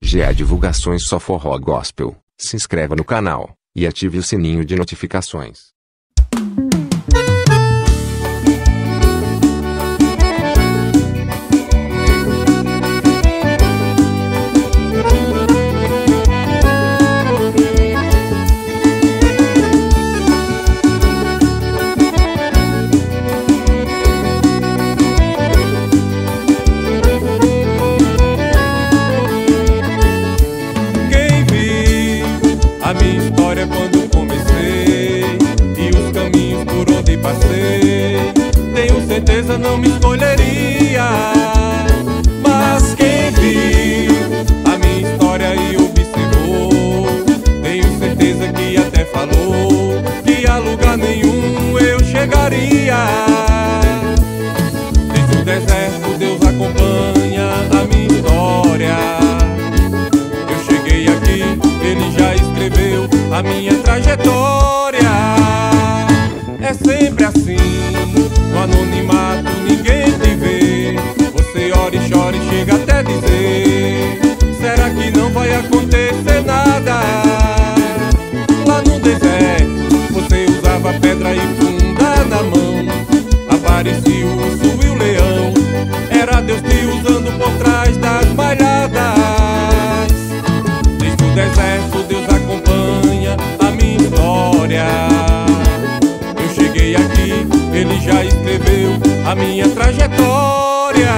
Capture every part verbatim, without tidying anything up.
G A Divulgações só forró gospel. Se inscreva no canal e ative o sininho de notificações. A minha história quando comecei e os caminhos por onde passei, tenho certeza não me escolheria. Mas quem viu a minha história e observou, tenho certeza que até falou que a lugar nenhum eu chegaria. Desde o deserto Deus acompanha a minha história. Eu cheguei aqui, Ele já escreveu a minha trajetória. É sempre assim, no anonimato ninguém te vê. Você ora e chora e chega até dizer: será que não vai acontecer nada? Lá no deserto você usava pedra e funda na mão, aparecia o urso e o leão. Era Deus te usando por trás das malhadas. Desde o deserto Deus acompanha a minha história. Eu cheguei aqui, Ele já escreveu a minha trajetória.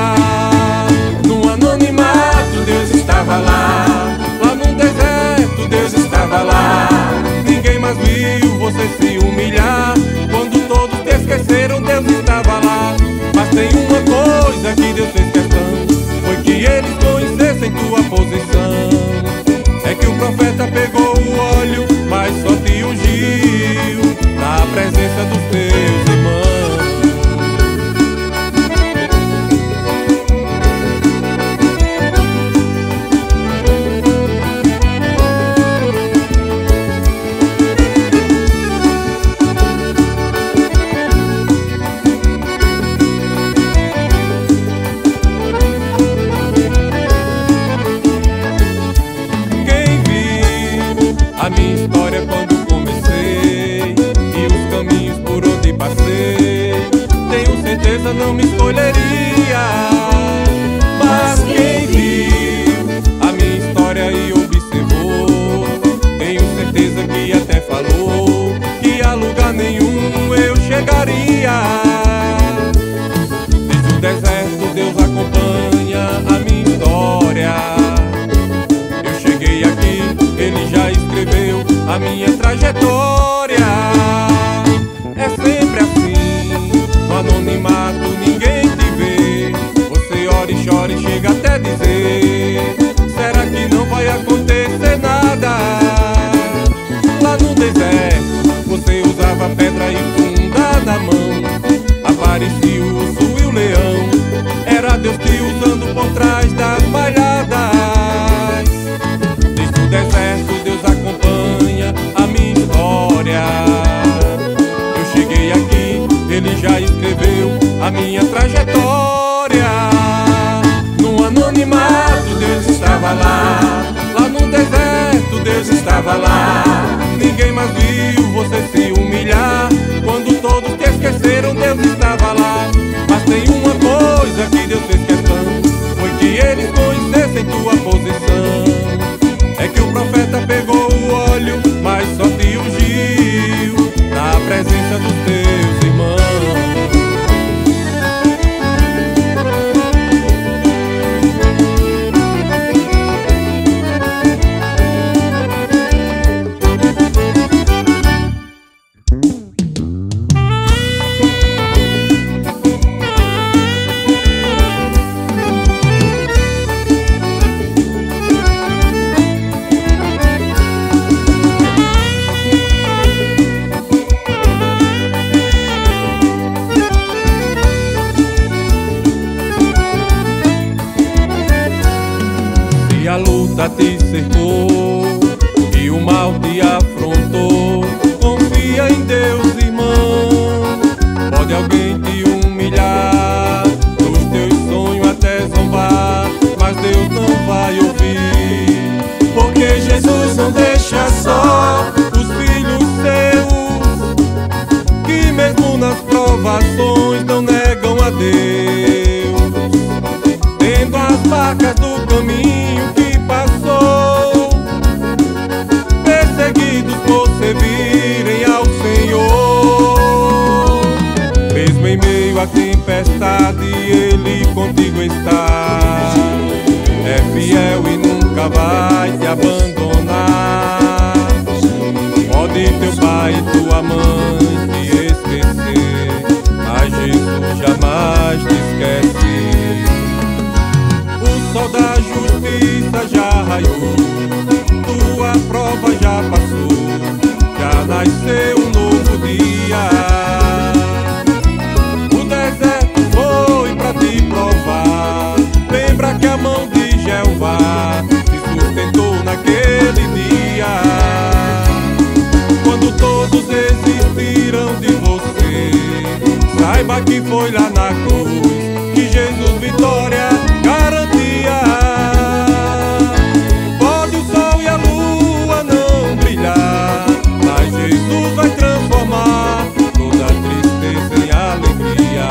No anonimato Deus estava lá, lá no deserto Deus estava lá. Ninguém mais viu você se humilhar. Quando todos te esqueceram, Deus estava lá. Mas tem uma coisa que Deus fez questão, foi que eles conhecessem tua posição. É que o profeta pegou o óleo, mas só te ungiu na presença dos teus irmãos. A minha história quando comecei e os caminhos por onde passei, tenho certeza não me escolheria. Mas quem viu a minha história e observou, tenho certeza que até falou que a lugar nenhum eu chegaria. Desde o deserto Deus acompanha a minha história. Eu cheguei aqui, Ele já escreveu a minha trajetória. É sempre assim, no anonimato ninguém te vê. Você ora e chora e chega até dizer: será que não vai acontecer nada? Lá no deserto você usava pedra e funda na mão, aparecia o urso e o leão. Era Deus te usando por trás das malhadas. Desde o deserto Deus acompanha a minha história. Eu cheguei aqui, Ele já escreveu a minha trajetória. No anonimato Deus estava lá, lá no deserto Deus estava lá. Ninguém mais viu você se humilhar. Quando todos te esqueceram, Deus estava lá. Mas tem uma coisa que Deus fez questão, foi que eles conhecessem tua posição. É que o profeta pegou o óleo, mas só te ungiu na presença dos teus irmãos. A luta te cercou e o mal te afrontou. Confia em Deus, irmão. Pode alguém te humilhar, dos teus sonhos até zombar, mas Deus não vai ouvir. Ele contigo está. É fiel e nunca vai te abandonar. Pode teu pai e tua mãe te esquecer, mas Jesus jamais te esquece. O sol da justiça já raiou, tua prova já passou, já nasceu um novo dia. O deserto foi pra te provar. Lembra que a mão de Jeová te sustentou naquele dia. Quando todos desistiram de você, saiba que foi lá na cruz que Jesus vitória garantia. Pode o sol e a lua não brilhar, mas Jesus vai transformar toda tristeza em alegria.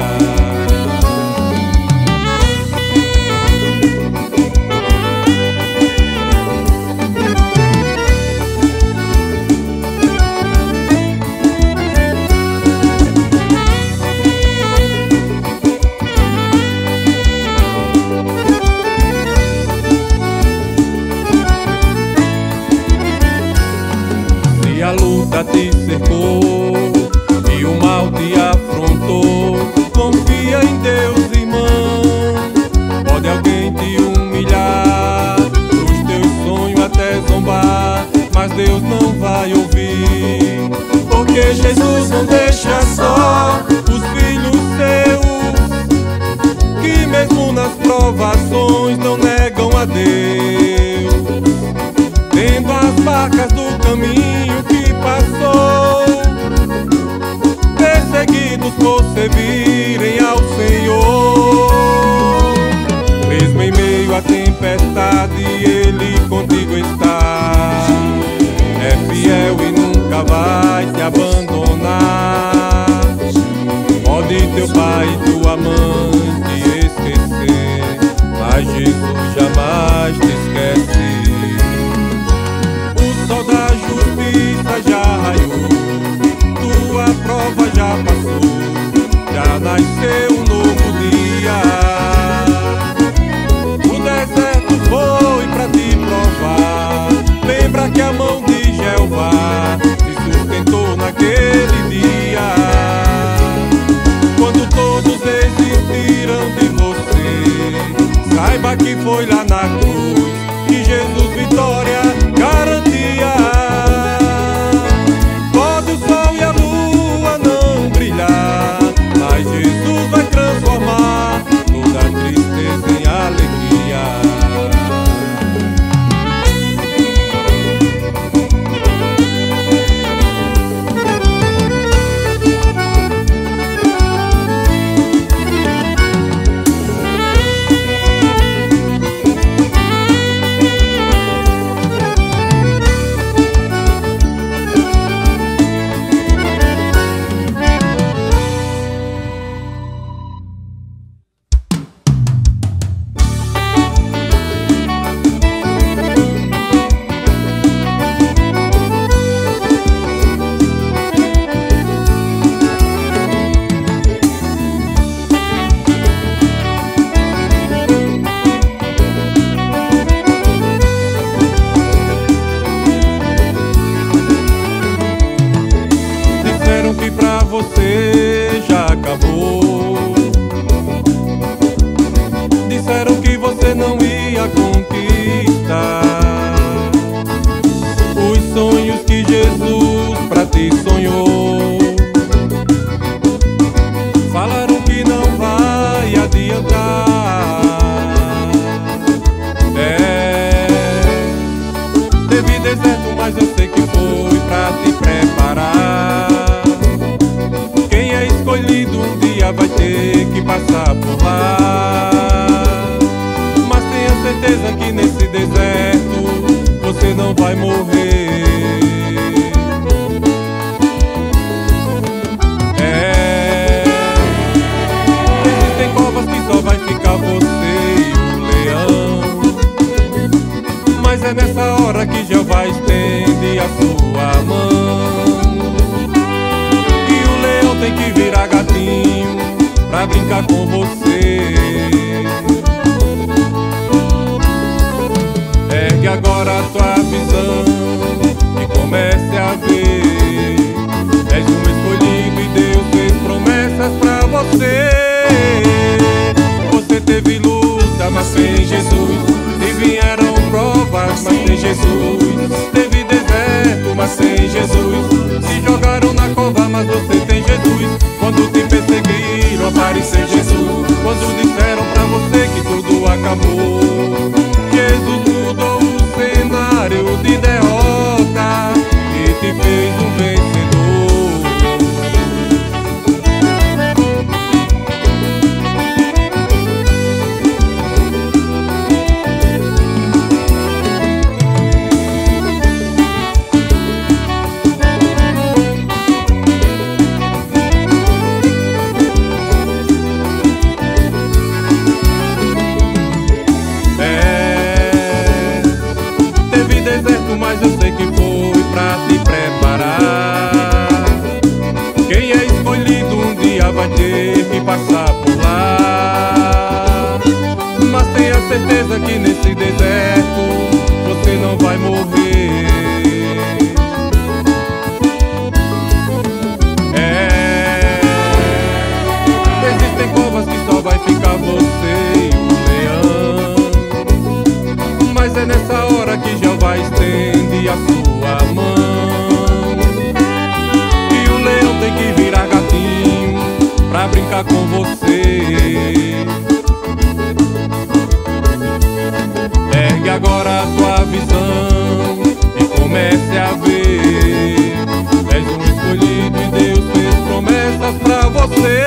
A luta te cercou e o mal te afrontou. Confia em Deus, irmão. Pode alguém te humilhar, os teus sonhos até zombar, mas Deus não vai ouvir, porque Jesus não deixa só os filhos seus, que mesmo nas provações não negam a Deus. Tendo as marcas do caminho que passou, perseguidos por servirem ao Senhor. Mesmo em meio à tempestade, Ele contigo está. É fiel e nunca vai te abandonar. Pode teu pai e tua mãe te esquecer, mas Jesus jamais te esquece. O sol da justiça já raiou, tua prova já passou, já nasceu um novo dia. O deserto foi pra te provar. Lembra que a mão de Jeová te sustentou naquele dia. Quando todos desistiram de você, saiba que foi lá na cruz que Jesus vitória garantia. Pode o sol e a lua não brilhar, mas Jesus vai transformar toda tristeza em alegria. Você já acabou. Disseram que você não ia conquistar os sonhos que Jesus pra ti sonhou. Falaram que não vai adiantar. É, teve deserto, mas eu sei que foi pra te preparar. Escolhido um dia vai ter que passar por lá, mas tenha certeza que nesse deserto você não vai morrer. É, existem covas que só vai ficar você e o leão, mas é nessa hora que Jeová estende a sua mão. Tem que virar gatinho pra brincar com você. Ergue agora a tua visão e comece a ver. És um escolhido e Deus fez promessas pra você. Você teve luta, mas sem Jesus. E vieram provas, mas sem Jesus. Teve deserto, mas sem Jesus. Se jogaram na cova, mas você tem Jesus. Quando te perseguiram, apareceu Jesus. Quando disseram pra você que tudo acabou, Jesus mudou o cenário de derrota e te fez um vencedor. Mas eu sei que foi pra te preparar. Quem é escolhido um dia vai ter que passar por lá. Mas tenha certeza que nesse deserto você não vai morrer. É, existem covas que só vai ficar você e o leão. Mas é nessa hora que Jeová estende a sua mão e o leão tem que virar gatinho pra brincar com você. Ergue agora a tua visão e comece a ver. És um escolhido e Deus fez promessas pra você.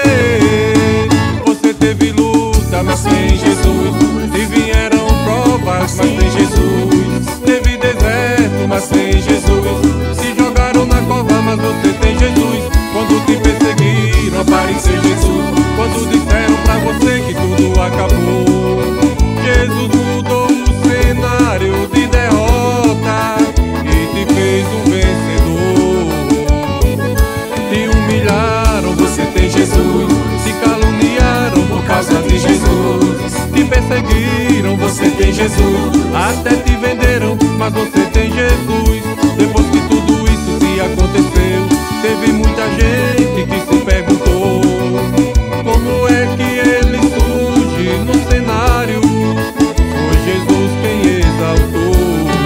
Você teve luta, mas sem Jesus. E vieram provas, mas sem Jesus. Teve deserto, mas sem Jesus. Se jogaram na cova, mas você tem Jesus. Quando te perseguiram, apareceu Jesus. Quando disseram pra você que tudo acabou, Jesus mudou o cenário de derrota e te fez um vencedor. Te humilharam, você tem Jesus. Te caluniaram por causa de Jesus. Te perseguiram, você tem Jesus. Até te venderam, mas você tem Jesus. Depois que tudo isso se aconteceu, teve muita gente que se perguntou como é que ele surge no cenário. Foi Jesus quem exaltou.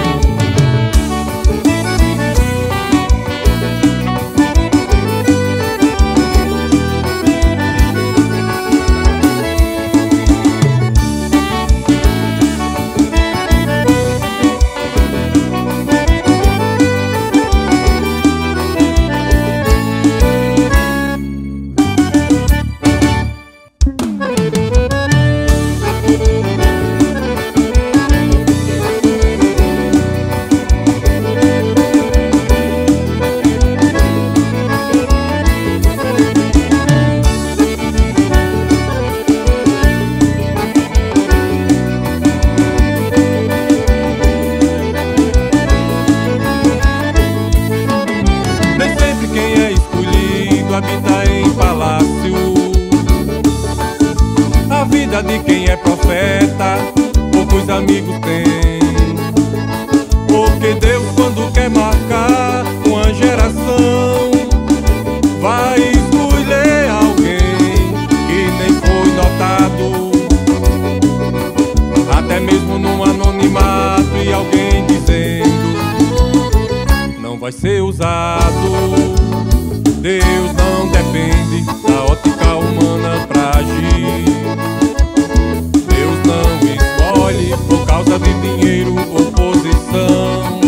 Habita em palácio. A vida de quem é profeta poucos amigos tem. Porque Deus, quando quer marcar uma geração, vai escolher alguém que nem foi notado, até mesmo no anonimato, e alguém dizendo não vai ser usado. Deus não depende da ótica humana pra agir. Deus não escolhe por causa de dinheiro ou posição.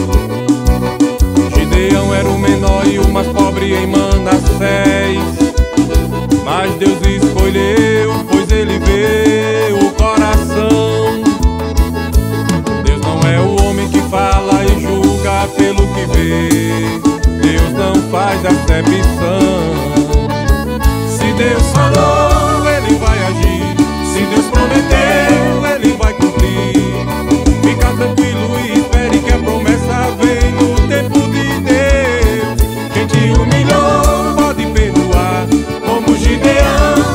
Gideão era o menor e o mais pobre em Manassés, mas Deus escolheu, pois ele vê o coração. Deus não é o homem que fala e julga pelo que vê. Deus não faz acepção. Se Deus falou, Ele vai agir. Se Deus prometeu, Ele vai cumprir. Fica tranquilo e espere que a promessa vem no tempo de Deus. Quem te humilhou pode perdoar, como Gideão.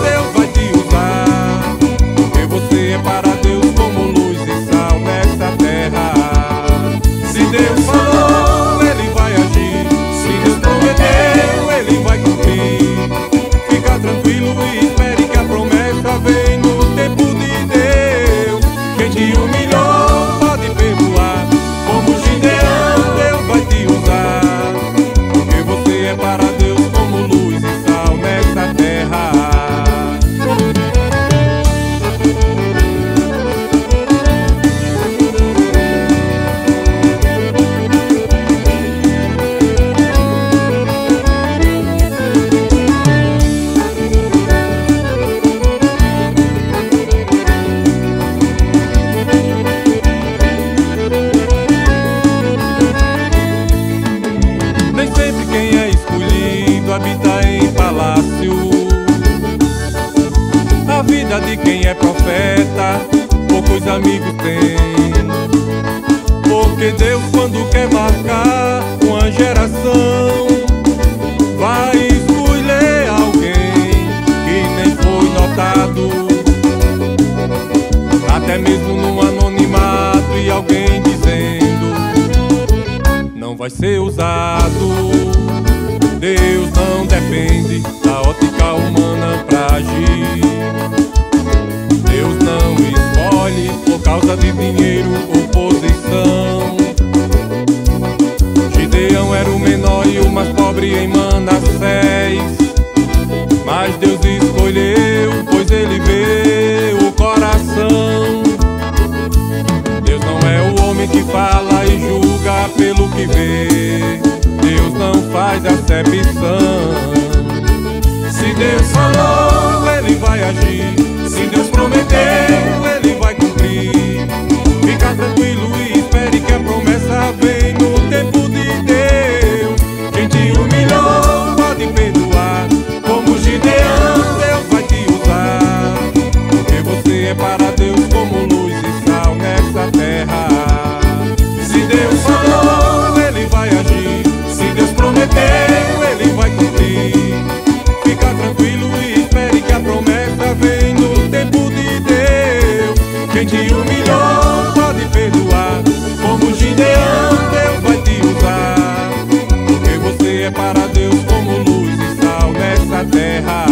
Porque Deus, quando quer marcar uma geração, vai escolher alguém que nem foi notado, até mesmo no anonimato, e alguém dizendo não vai ser usado. Deus não depende da ótica humana pra agir. Deus não escolhe por causa de dinheiro ou posição. Gideão era o menor e o mais pobre em Manassés, mas Deus escolheu, pois ele vê o coração. Deus não é o homem que fala e julga pelo que vê. Deus não faz acepção. Se Deus falou, ele vai agir. Se Deus prometeu, ele vai cumprir. Fica tranquilo e espere que a promessa vem no tempo de Deus. Quem te humilhou pode perdoar, como Gideão, Deus vai te usar. Porque você é para Deus como luz e sal nessa terra. Se Deus falou, ele vai agir. Se Deus prometeu, ele vai cumprir. Fica tranquilo e espere que a promessa vem no tempo de Deus. Quem te humilhou pode perdoar, como Gideão, Deus vai te usar. Porque você é para Deus como luz e sal nessa terra.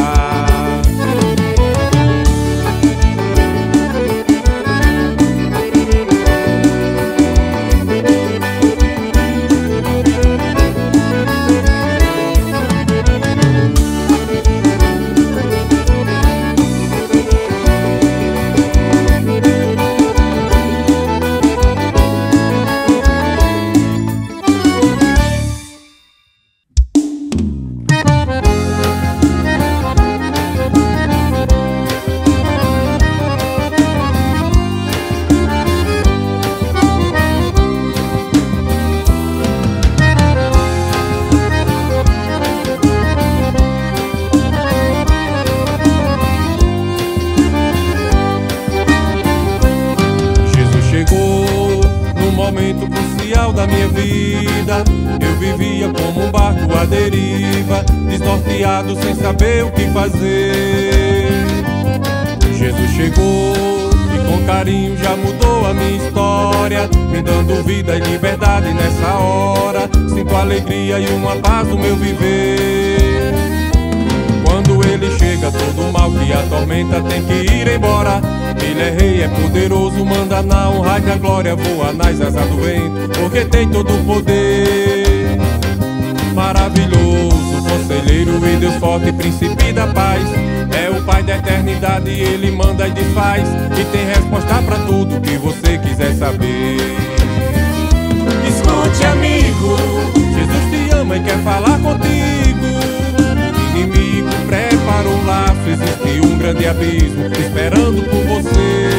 Da minha vida, eu vivia como um barco à deriva, desnorteado sem saber o que fazer. Jesus chegou e com carinho já mudou a minha história, me dando vida e liberdade nessa hora. Sinto alegria e uma paz no meu viver. Quando ele chega, todo mal que atormenta tem que ir embora. Ele é rei, é poderoso, manda na honra e a glória, voa nas asas do vento, porque tem todo o poder. Maravilhoso, conselheiro e Deus forte, príncipe da paz. É o Pai da eternidade, ele manda e desfaz, e tem resposta pra tudo que você quiser saber. Escute, amigo, Jesus te ama e quer falar contigo. Inimigo prepara um laço, existe um grande abismo esperando por você.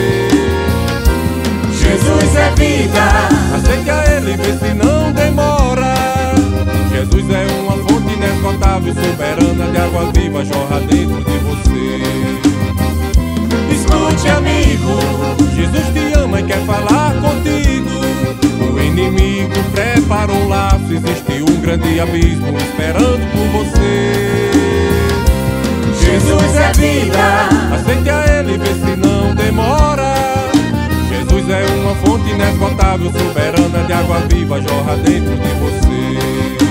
Jesus é vida, aceite a ele, vê se não demora. Jesus é uma fonte inesgotável, soberana de água viva, jorra dentro de você. Escute, amigo, Jesus te ama e quer falar contigo. O inimigo prepara um laço, existe um grande abismo esperando por você. Jesus é vida, aceite a ele, vê se não demora. Jesus é uma fonte inesgotável, soberana de água viva, jorra dentro de você.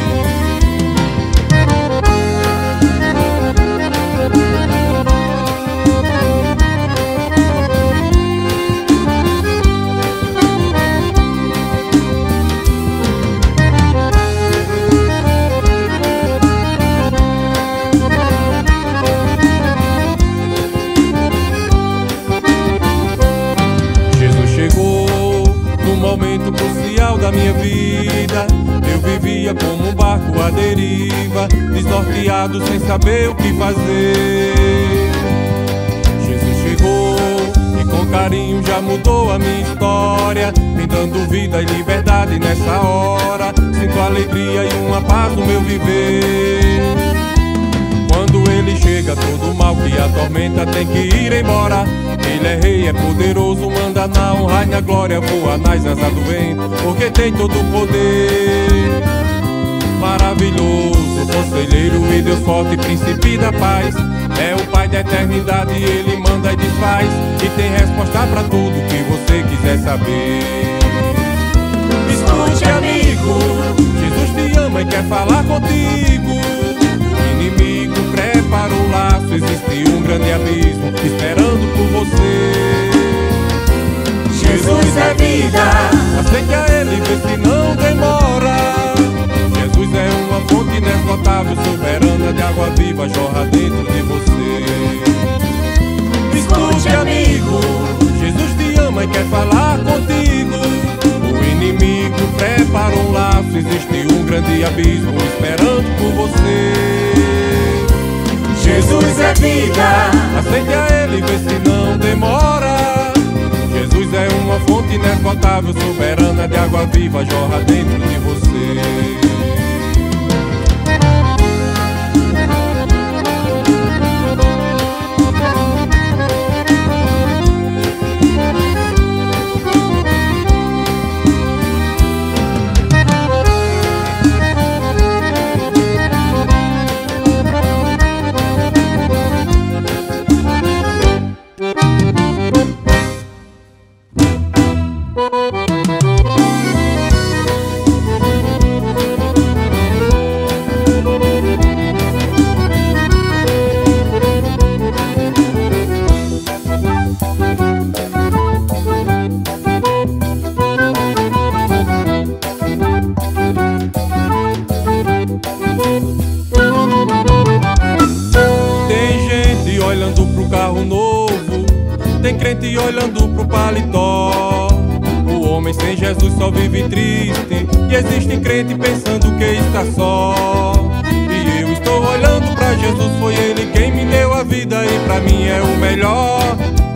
Momento crucial da minha vida, eu vivia como um barco à deriva, desnorteado sem saber o que fazer. Jesus chegou e com carinho já mudou a minha história, me dando vida e liberdade nessa hora. Sinto alegria e uma paz no meu viver. Quando ele chega, todo mal que atormenta tem que ir embora. Ele é rei, é poderoso, manda na honra e na glória, voa nas asas do vento, porque tem todo o poder. Maravilhoso, conselheiro e Deus forte, príncipe da paz. É o Pai da eternidade, ele manda e desfaz, e tem resposta pra tudo que você quiser saber. Escute, amigo, Jesus te ama e quer falar contigo. O inimigo prepara um laço, existe um grande abismo esperando por você. Jesus é vida, aceite a ele, vê se não demora. Jesus é uma fonte inesgotável, soberana de água viva, jorra dentro de você. Escute, amigo, Jesus te ama e quer falar contigo. O inimigo prepara um laço, existe um grande abismo esperando por você. Jesus é vida, aceite a ele, vê se não demora. Jesus é uma fonte inesgotável, soberana de água viva, jorra dentro de você. Olhando pro paletó, o homem sem Jesus só vive triste, e existe crente pensando que está só. E eu estou olhando pra Jesus, foi ele quem me deu a vida e pra mim é o melhor.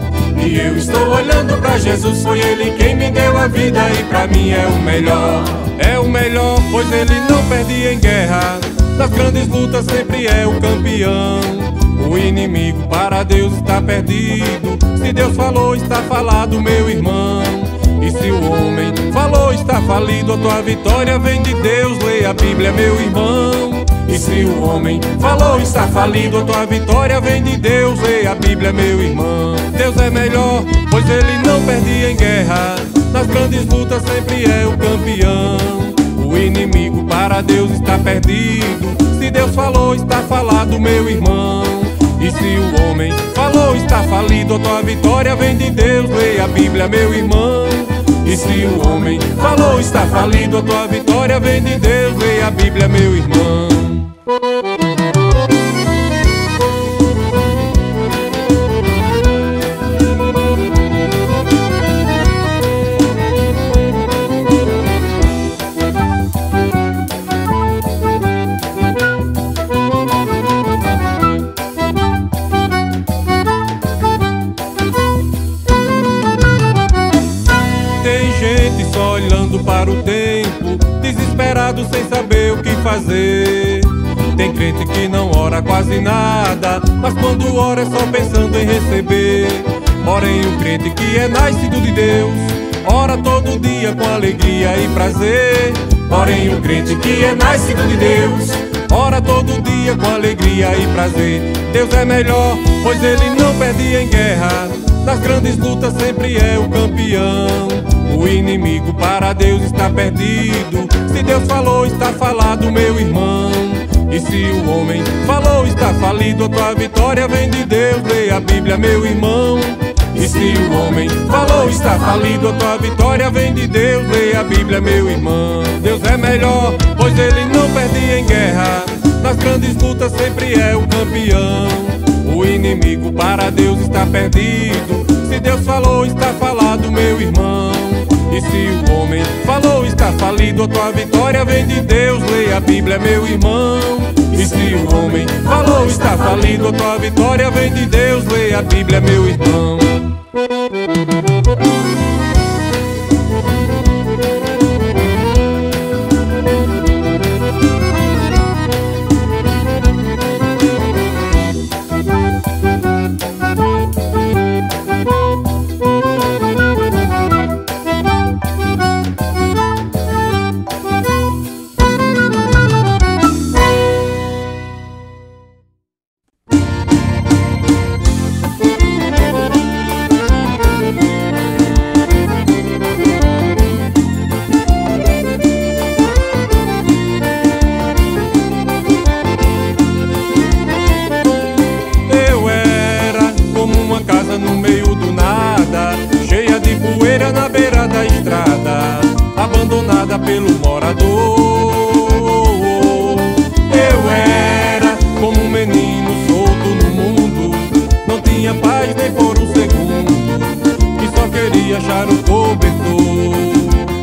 E eu estou olhando pra Jesus, foi ele quem me deu a vida e pra mim é o melhor. É o melhor, pois ele não perde em guerra, nas grandes lutas sempre é o campeão. O inimigo para Deus está perdido, se Deus falou está falado, meu irmão. E se o homem falou está falido, a tua vitória vem de Deus, leia a Bíblia, meu irmão. E se o homem falou está falido, a tua vitória vem de Deus, leia a Bíblia, meu irmão. Deus é melhor, pois ele não perde em guerra, nas grandes lutas sempre é o campeão. O inimigo para Deus está perdido, se Deus falou está falado, meu irmão. E se o homem falou está falido, a tua vitória vem de Deus, leia a Bíblia, meu irmão. E se o homem falou está falido, a tua vitória vem de Deus, leia a Bíblia, meu irmão. Para o tempo, desesperado sem saber o que fazer. Tem crente que não ora quase nada, mas quando ora é só pensando em receber. Porém o crente que é nascido de Deus, ora todo dia com alegria e prazer. Porém o crente que é nascido de Deus, ora todo dia com alegria e prazer. Deus é melhor, pois ele não perde em guerra, nas grandes lutas sempre é o campeão. O inimigo para Deus está perdido, se Deus falou está falado, meu irmão. E se o homem falou está falido, a tua vitória vem de Deus, leia a Bíblia, meu irmão. E se o homem falou está falido, a tua vitória vem de Deus, leia a Bíblia, meu irmão. Deus é melhor, pois ele não perde em guerra, nas grandes lutas sempre é o campeão. O inimigo para Deus está perdido, se Deus falou está falado, meu irmão. E se o homem falou está falido, a tua vitória vem de Deus, leia a Bíblia, meu irmão. E se o homem falou está falido, a tua vitória vem de Deus, leia a Bíblia, meu irmão. abandonada pelo morador. Eu era como um menino solto no mundo, não tinha paz nem por um segundo, que só queria achar um cobertor.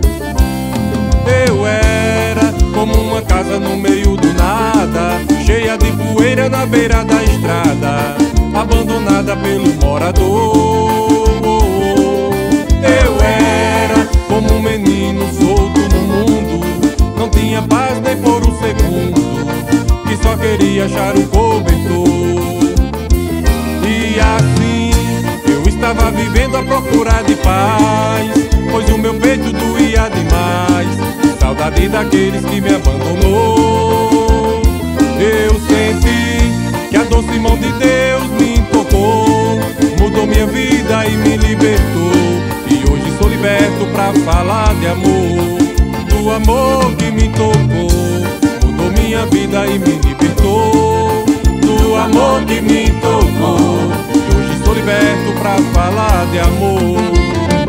Eu era como uma casa no meio do nada, cheia de poeira na beira da estrada, abandonada pelo morador. Eu era como um menino solto no mundo, não tinha paz nem por um segundo, que só queria achar um cobertor. E assim eu estava vivendo à procura de paz, pois o meu peito doía demais, saudade daqueles que me abandonou. Eu senti que a doce mão de Deus me tocou, mudou minha vida e me libertou. E hoje sou liberto pra falar de amor, do amor que me tocou, mudou minha vida e me libertou. Do amor que me tocou, e hoje sou liberto pra falar de amor.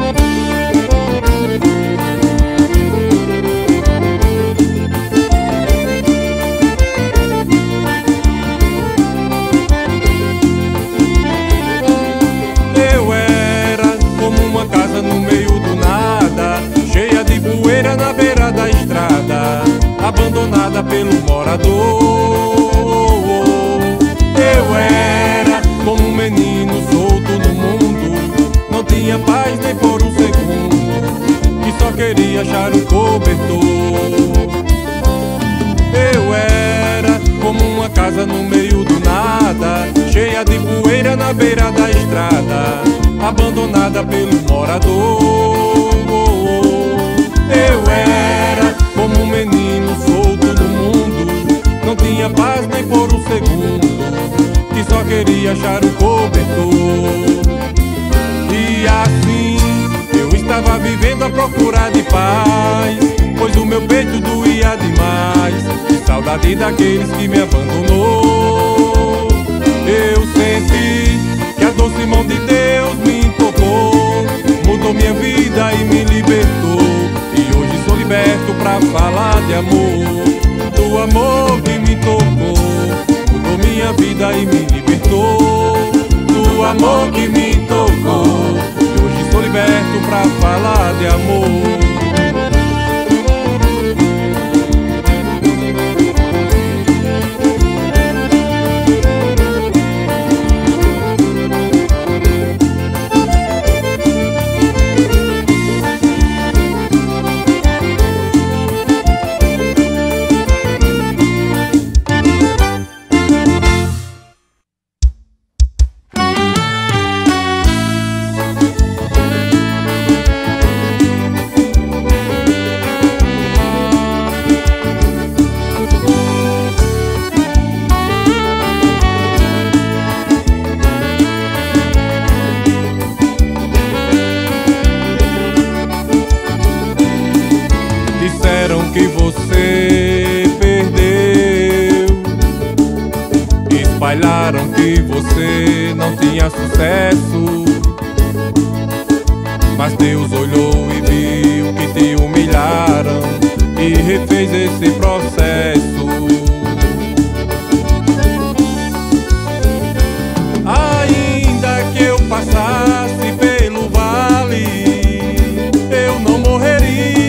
No meio do nada, cheia de poeira na beira da estrada, abandonada pelo morador. Eu era como um menino solto no mundo, não tinha paz nem por um segundo, que só queria achar um cobertor. Eu era como uma casa no meio do nada, cheia de poeira na beira da estrada, abandonada pelo morador. Eu era como um menino solto no mundo, não tinha paz nem por um segundo, que só queria achar um cobertor. E assim eu estava vivendo à procura de paz, pois o meu peito doía demais, saudade daqueles que me abandonou. Eu senti que a doce mão de Deus me tocou, mudou minha vida e me libertou. E hoje sou liberto pra falar de amor, do amor que me tocou, mudou minha vida e me libertou. Do amor que me tocou, e hoje sou liberto pra falar de amor. Que você perdeu, espalharam que você não tinha sucesso, mas Deus olhou e viu que te humilharam e refez esse processo. Ainda que eu passasse pelo vale, eu não morreria.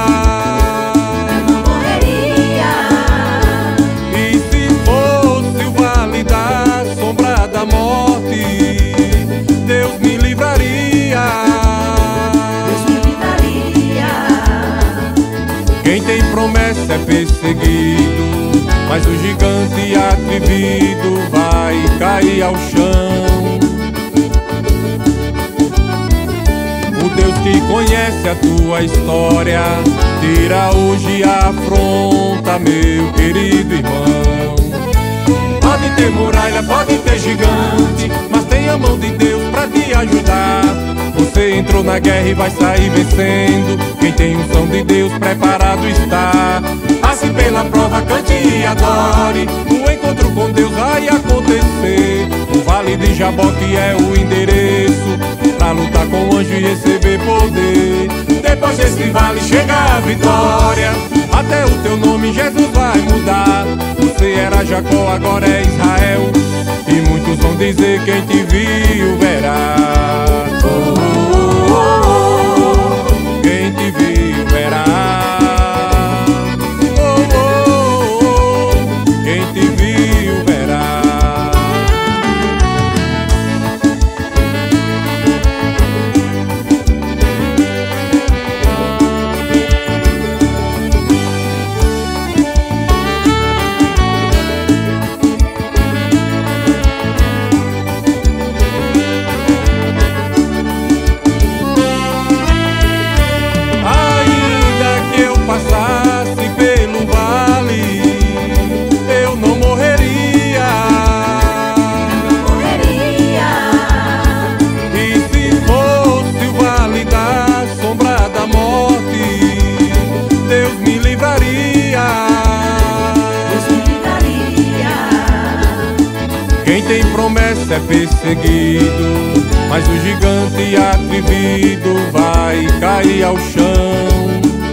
Quem tem promessa é perseguido, mas o gigante atrevido vai cair ao chão. O Deus que conhece a tua história tira hoje a afronta, meu querido irmão. Pode ter muralha, pode ter gigante, mas tem a mão de Deus pra te ajudar. Você entrou na guerra e vai sair vencendo. Quem tem unção de Deus preparado está. Passe pela prova, cante e adore. O encontro com Deus vai acontecer. O Vale de Jaboque é o endereço pra lutar com o anjo e receber poder. Depois desse vale chega a vitória, até o teu nome Jesus vai mudar. Você era Jacó, agora é Israel, e muitos vão dizer quem te viu verá. Oh, oh, oh, oh. Quem te viu verá. Oh, oh, oh. Quem te viu verá. É perseguido, mas o gigante atrevido vai cair ao chão.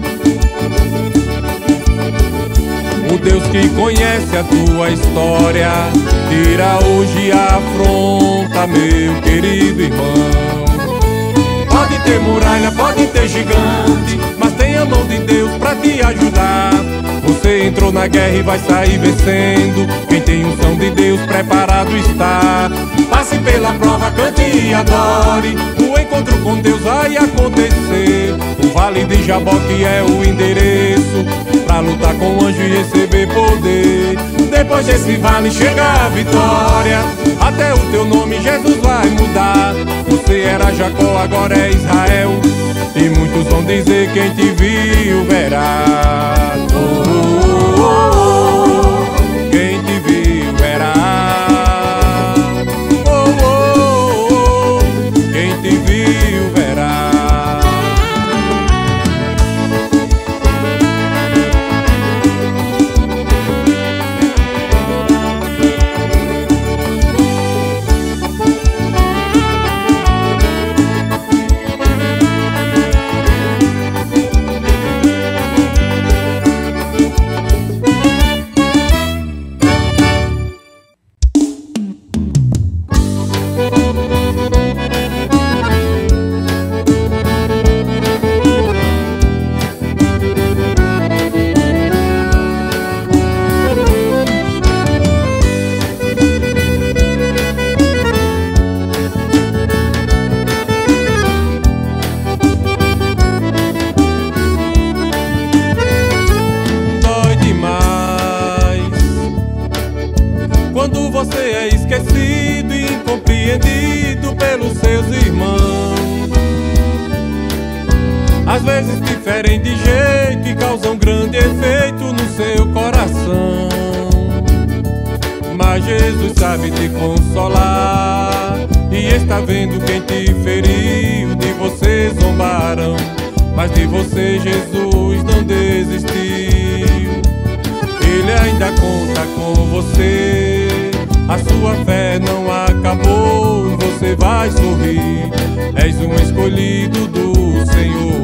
O Deus que conhece a tua história tira hoje a afronta, meu querido irmão. Pode ter muralha, pode ter gigante, mas tem a mão de Deus pra te ajudar. Você entrou na guerra e vai sair vencendo. Quem tem unção de Deus preparado está. Passe pela prova, cante e adore. O encontro com Deus vai acontecer. O vale de Jaboque é o endereço pra lutar com o anjo e receber poder. Depois desse vale chega a vitória, até o teu nome Jesus vai mudar. Você era Jacó, agora é Israel, e muitos vão dizer quem te viu verá. Oh, oh, oh, oh. Quem te viu verá. Oh, oh, oh. Quem te viu verá. Às vezes diferem de jeito e causam grande efeito no seu coração. Mas Jesus sabe te consolar e está vendo quem te feriu. De você zombaram, mas de você Jesus não desistiu. Ele ainda conta com você, a sua fé não acabou. Você vai sorrir, és um escolhido do Senhor.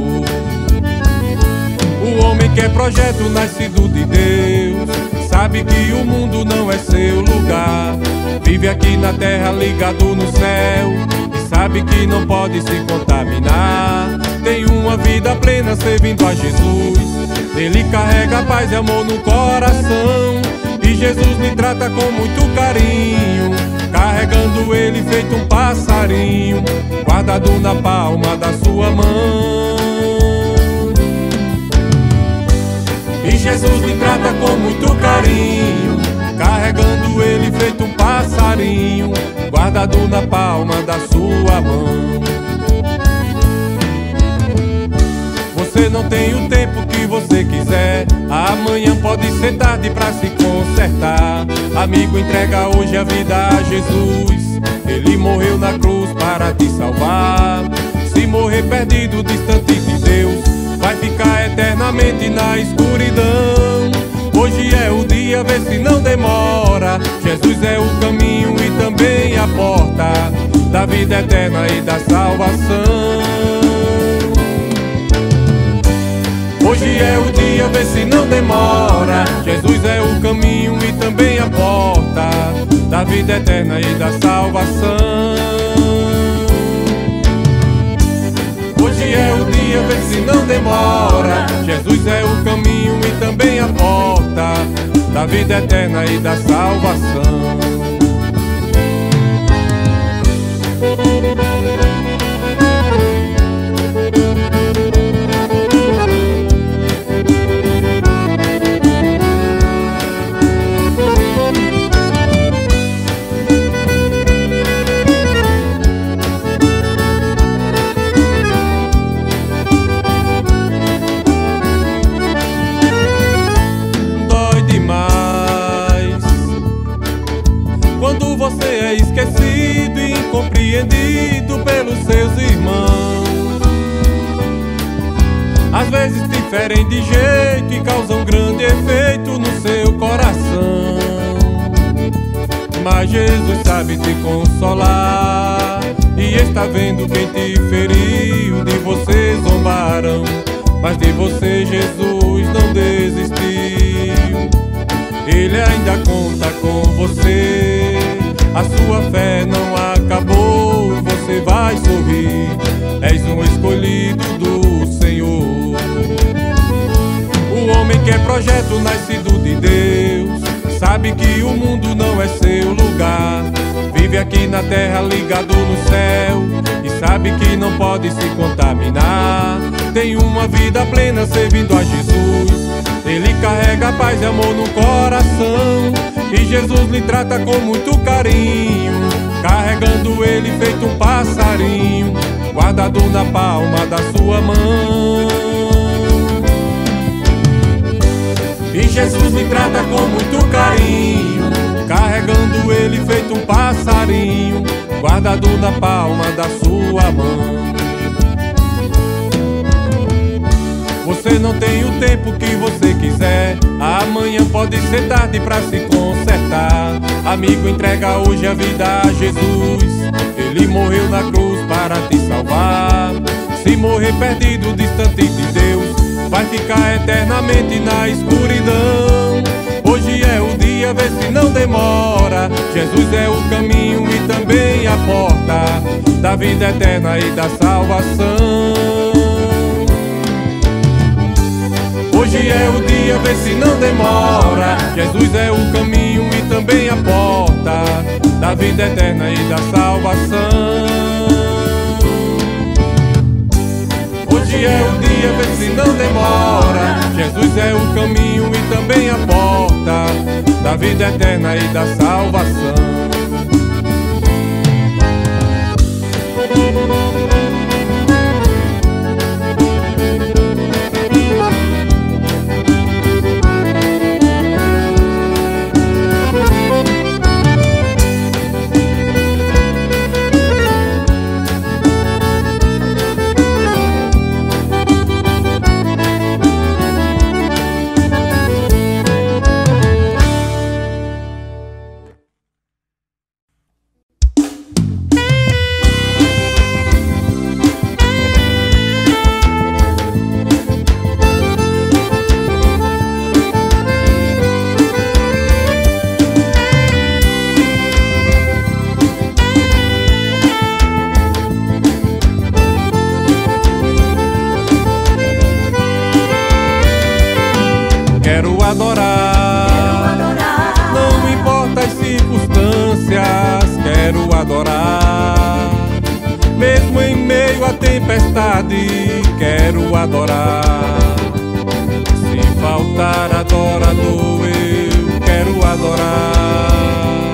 O homem que é projeto nascido de Deus sabe que o mundo não é seu lugar. Vive aqui na terra ligado no céu e sabe que não pode se contaminar. Tem uma vida plena servindo a Jesus. Ele carrega paz e amor no coração, e Jesus lhe trata com muito carinho, carregando ele feito um passarinho, guardado na palma da sua mão. E Jesus lhe trata com muito carinho, carregando ele feito um passarinho, guardado na palma da sua mão. Você não tem o tempo que você quiser, amanhã pode ser tarde pra se consertar. Amigo, entrega hoje a vida a Jesus. Ele morreu na cruz para te salvar. Se morrer perdido, distante de Deus, vai ficar eternamente na escuridão. Hoje é o dia, vê se não demora. Jesus é o caminho e também a porta da vida eterna e da salvação. Hoje é o dia, vê se não demora. Jesus é o caminho e também a porta da vida eterna e da salvação. Hoje é o dia, vê se não demora. Jesus é o caminho e também a porta da vida eterna e da salvação. Você é esquecido e incompreendido pelos seus irmãos. Às vezes diferem de jeito e causam grande efeito no seu coração. Mas Jesus sabe te consolar e está vendo quem te feriu. De você zombarão, mas de você Jesus não desistiu. Ele ainda conta com você. A sua fé não acabou, você vai sorrir. És um escolhido do Senhor. O homem que é projeto nascido de Deus sabe que o mundo não é seu lugar. Vive aqui na terra ligado no céu e sabe que não pode se contaminar. Tem uma vida plena servindo a Jesus. Ele carrega paz e amor no coração e Jesus lhe trata com muito carinho, carregando ele feito um passarinho, guardado na palma da sua mão. E Jesus lhe trata com muito carinho, carregando ele feito um passarinho, guardado na palma da sua mão. Você não tem o tempo que você quiser, amanhã pode ser tarde pra se consertar. Amigo, entrega hoje a vida a Jesus. Ele morreu na cruz para te salvar. Se morrer perdido, distante de Deus, vai ficar eternamente na escuridão. Hoje é o dia, vê se não demora. Jesus é o caminho e também a porta da vida eterna e da salvação. Hoje é o dia, vê se não demora. Jesus é o caminho e também a porta da vida eterna e da salvação. Hoje é o dia, vê se não demora. Jesus é o caminho e também a porta da vida eterna e da salvação. Quero adorar, não importa as circunstâncias, quero adorar. Mesmo em meio à tempestade, quero adorar. Se faltar adorador, eu quero adorar.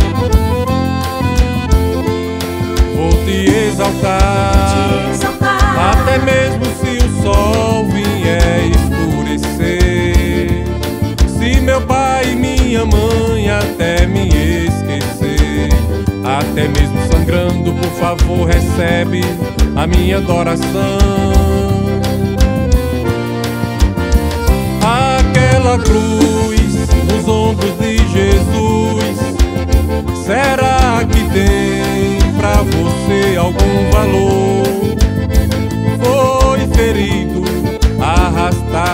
Vou te exaltar, até mesmo se o sol vier escurecer. Se meu pai e minha mãe até me esquecer, até mesmo sangrando, por favor, recebe a minha adoração. Aquela cruz nos ombros de Jesus, será que tem pra você algum valor? Foi ferido, arrastado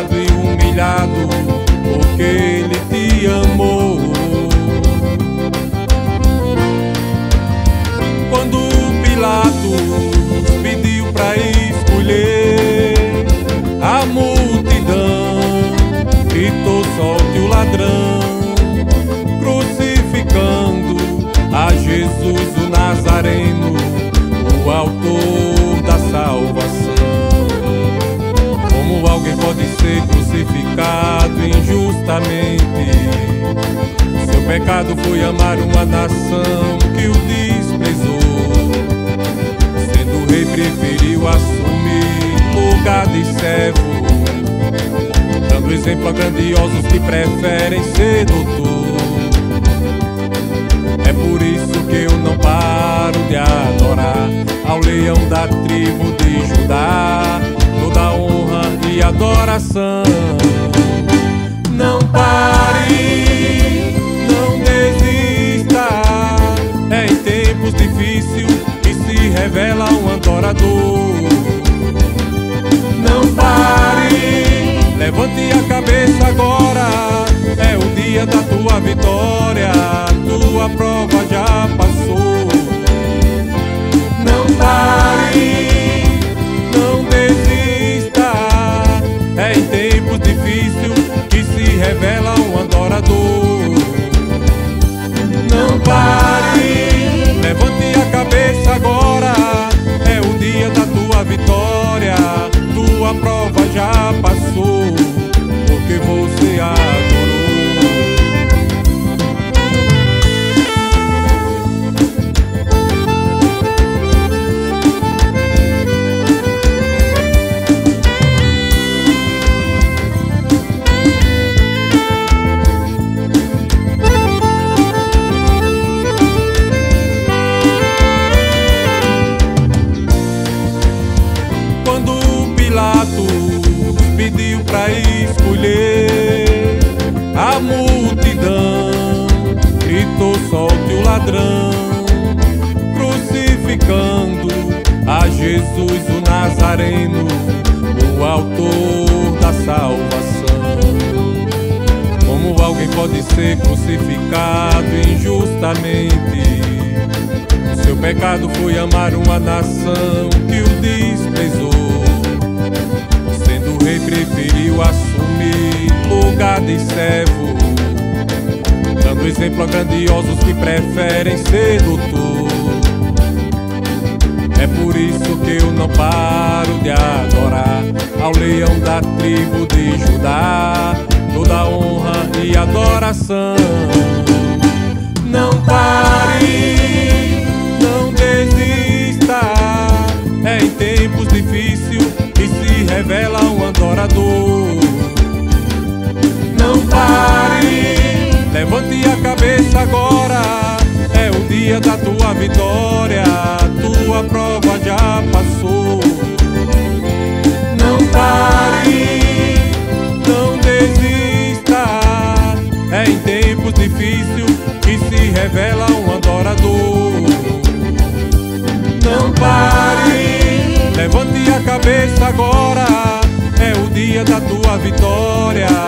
Pilatos pediu pra escolher, a multidão gritou: solte o ladrão, crucificando a Jesus o Nazareno, o autor da salvação. Como alguém pode ser crucificado injustamente? Seu pecado foi amar uma nação que o desprezou. Sendo rei, preferiu assumir lugar de servo, dando exemplo a grandiosos que preferem ser doutor. É por isso que eu não paro de adorar ao leão da tribo de Judá, toda honra e adoração. Não pare, não desista, é em tempos difíceis que se revela um adorador. Não pare, levante a cabeça agora, é o dia da tua vitória, tua prova já passou. Não pare, não desista, é em tempos difíceis que se revela um adorador. Não pare, levante a cabeça agora, é o dia da tua vitória, tua prova já passou, porque você adorou. Pediu pra escolher, a multidão gritou: solte o ladrão, crucificando a Jesus o Nazareno, o autor da salvação. Como alguém pode ser crucificado injustamente? Seu pecado foi amar uma nação que o desprezou. Sendo rei, preferiu assumir lugar de servo, dando exemplo a grandiosos que preferem ser doutor. É por isso que eu não paro de adorar ao leão da tribo de Judá, toda honra e adoração. Não pare, não desista, é em tempos difíceis que se revela um adorador. Não pare, levante a cabeça agora, é o dia da tua vitória, tua prova já passou. Não pare, não desista, é em tempos difíceis que se revela um adorador. Não pare, levante a cabeça agora, é o dia da tua vitória,